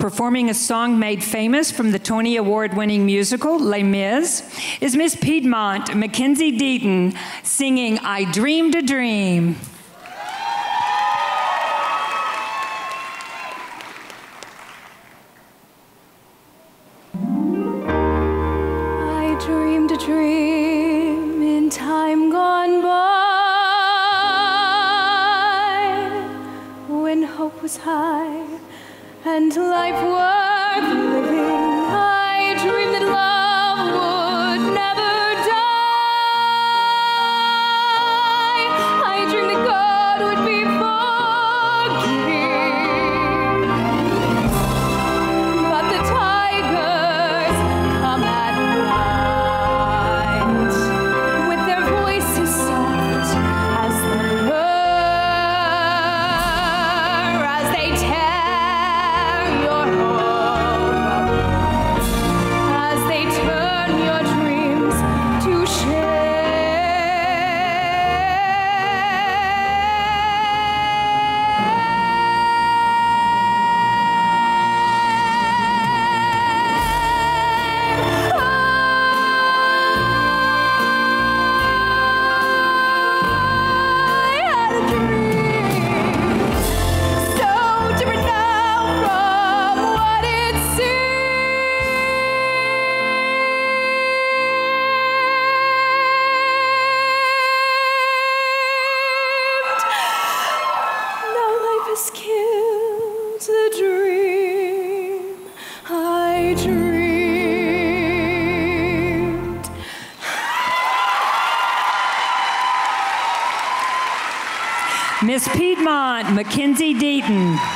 performing a song made famous from the Tony Award-winning musical Les Mis, is Miss Piedmont Mackenzie Deaton singing I Dreamed a Dream. I dreamed a dream in time gone by, when hope was high and life worth living. I dreamed that love would never die. I dreamed that God would be forgiving. But the tigers come at night with their voices soft as thunder, as they tear your home up, as they turn your dreams to killed the dream I dreamed. Miss Piedmont Mackenzie Deaton.